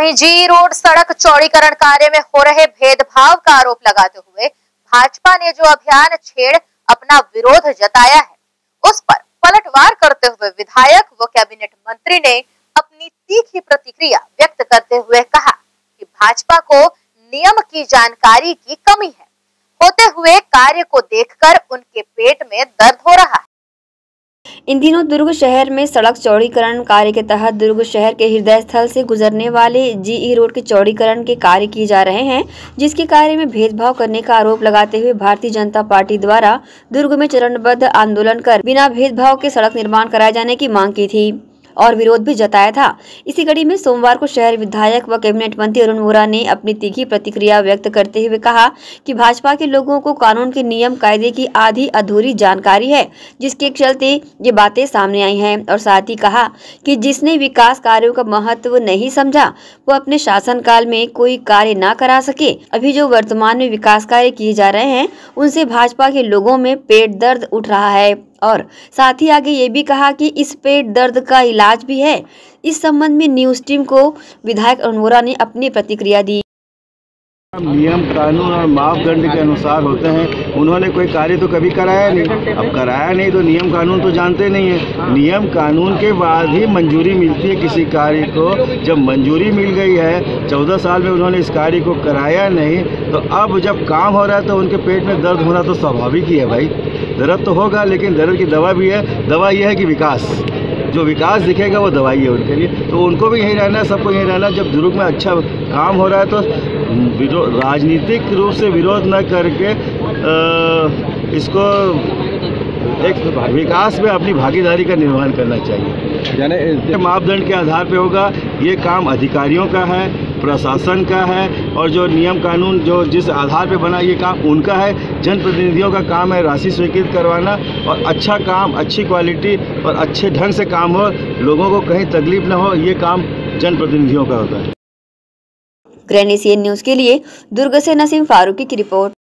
वहीं जी रोड सड़क चौड़ीकरण कार्य में हो रहे भेदभाव का आरोप लगाते हुए भाजपा ने जो अभियान छेड़ अपना विरोध जताया है, उस पर पलटवार करते हुए विधायक व कैबिनेट मंत्री ने अपनी तीखी प्रतिक्रिया व्यक्त करते हुए कहा कि भाजपा को नियम की जानकारी की कमी है। होते हुए कार्य को देखकर उनके पेट में दर्द हो रहा है। इन दिनों दुर्ग शहर में सड़क चौड़ीकरण कार्य के तहत दुर्ग शहर के हृदय स्थल से गुजरने वाले जीई रोड के चौड़ीकरण के कार्य किए जा रहे हैं, जिसके कार्य में भेदभाव करने का आरोप लगाते हुए भारतीय जनता पार्टी द्वारा दुर्ग में चरणबद्ध आंदोलन कर बिना भेदभाव के सड़क निर्माण कराए जाने की मांग की थी और विरोध भी जताया था। इसी कड़ी में सोमवार को शहर विधायक व कैबिनेट मंत्री अरुण वोरा ने अपनी तीखी प्रतिक्रिया व्यक्त करते हुए कहा कि भाजपा के लोगों को कानून के नियम कायदे की आधी अधूरी जानकारी है, जिसके चलते ये बातें सामने आई हैं। और साथ ही कहा कि जिसने विकास कार्यों का महत्व नहीं समझा वो अपने शासनकाल में कोई कार्य न करा सके। अभी जो वर्तमान में विकास कार्य किए जा रहे हैं उनसे भाजपा के लोगों में पेट दर्द उठ रहा है। और साथ ही आगे ये भी कहा कि इस पेट दर्द का इलाज भी है। इस संबंध में न्यूज टीम को विधायक अरुण वोरा ने अपनी प्रतिक्रिया दी। नियम कानून और मापदंड के अनुसार होते हैं। उन्होंने कोई कार्य तो कभी कराया नहीं। अब कराया नहीं तो नियम कानून तो जानते नहीं है। नियम कानून के बाद ही मंजूरी मिलती है किसी कार्य को। जब मंजूरी मिल गई है, 14 साल में उन्होंने इस कार्य को कराया नहीं, तो अब जब काम हो रहा है तो उनके पेट में दर्द होना तो स्वाभाविक ही है भाई। दर्द तो होगा, लेकिन दर्द की दवा भी है। दवा यह है कि विकास, जो विकास दिखेगा वो दवाई है उनके लिए। तो उनको भी यहीं रहना है, सबको यहीं रहना। जब दुर्ग में अच्छा काम हो रहा है तो राजनीतिक रूप से विरोध न करके इसको एक विकास में अपनी भागीदारी का निर्वहन करना चाहिए। यानी मापदंड के आधार पे होगा। ये काम अधिकारियों का है, प्रशासन का है, और जो नियम कानून जो जिस आधार पे बना ये काम उनका है। जनप्रतिनिधियों का काम है राशि स्वीकृत करवाना और अच्छा काम, अच्छी क्वालिटी और अच्छे ढंग से काम हो, लोगों को कहीं तकलीफ न हो, ये काम जनप्रतिनिधियों का होता है। ग्रैंड एशियन न्यूज के लिए दुर्ग से नसीम फारूकी की रिपोर्ट।